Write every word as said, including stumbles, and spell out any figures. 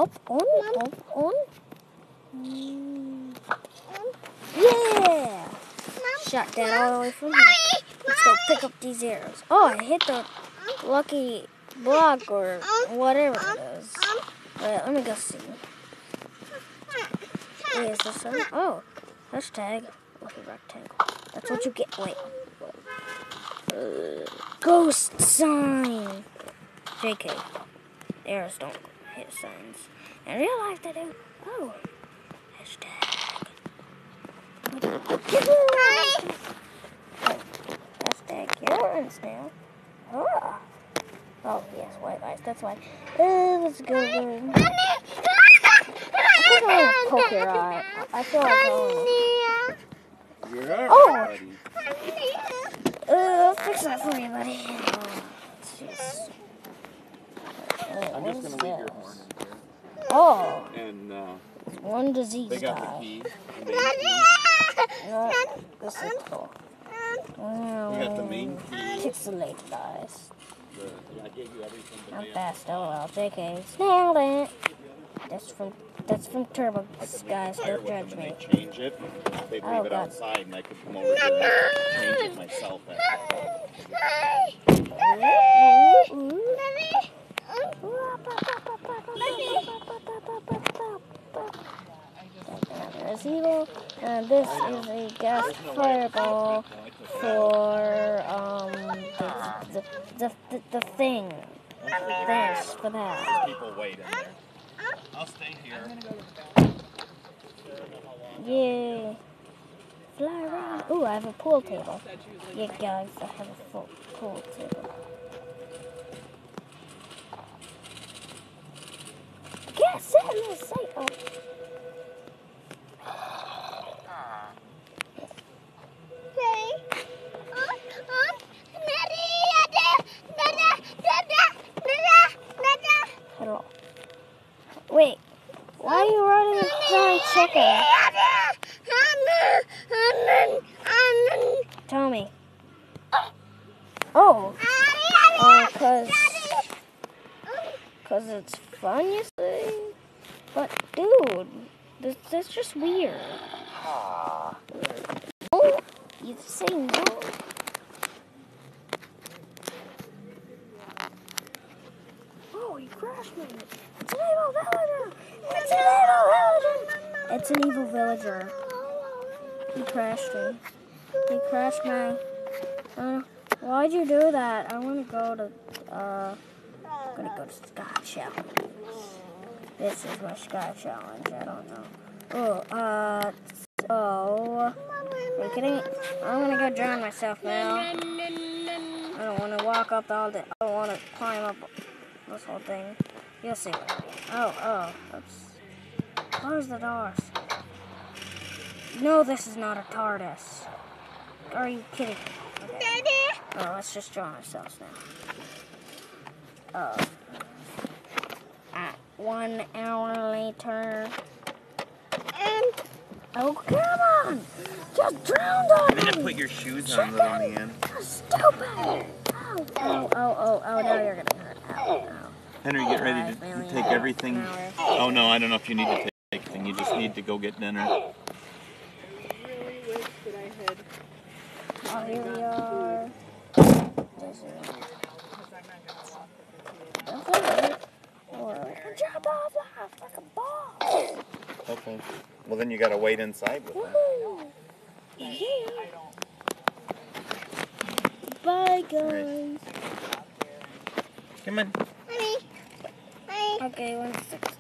Up, on, up, on. Mm. Yeah! Shot that all the way from here. Let's go pick up these arrows. Oh, I hit the lucky block or whatever it is. Wait, let me go see. Wait, is this one? Oh, hashtag lucky rectangle. That's what you get. Wait. Uh, ghost sign. J K. Arrows don't hit signs. In real life they do. Oh. Hashtag. Hashtag yours now. Oh. Oh, yes, white lights. That's why. Uh, let's go. go. I think I want to poke your eye. I feel like I want to. Yeah, oh! buddy. Uh, I'll fix that for you, buddy. Oh, jeez. I'm just going to leave your horn in here. Oh! And, uh, one disease they got die. the keys. The main key. No, this is cool. We got the main key. Pixelated eyes. The, yeah, I gave you everything. I'm fast, oh well, J K. Nailed it! That's from, that's from Turbo, guys, don't judge me. They change it, they'd leave Oh, it God. outside, and I could come over here and change it myself. There's evil, and this is a gas fireball for, um, the, the, the, the thing. There's for that. People wait in there. I'll stay here. Yay. Fly around. Ooh, I have a pool table. Yeah, guys, I have a full pool table. Can't sit in this safe. Oh. Hello. Wait, why are you running a giant chicken? Tell me. Oh. Oh, cause, cause it's fun, you say? But, dude, this, that's just weird. Oh, you say no? Oh, you crashed me. It's an evil villager. It's an evil villager. It's an evil villager. He crashed me. He crashed my... Uh, why'd you do that? I want to go to... Uh, I'm going to go to Sky Challenge. This is my Sky Challenge. I don't know. Oh, uh... So... Are you kidding? I'm going to go drown myself now. I don't want to walk up all the... I don't want to climb up this whole thing. You'll see what I mean. Oh, oh. Oops. Close the doors. No, this is not a TARDIS. Are you kidding me? Okay. Daddy! Oh, let's just drown ourselves now. Oh. At one hour later. And oh, come on! Just drowned already! I'm gonna put your shoes on, little man. You're stupid! Ow. Oh, oh, oh, oh, now you're gonna hurt. Ow, ow. Henry, get ready to take everything. Oh, no, I don't know if you need to take anything. You just need to go get dinner. Oh, here we are. Jump off like a ball. Okay. Well, then you gotta wait inside with them. Yeah. Bye, guys. Come on. Okay, one six.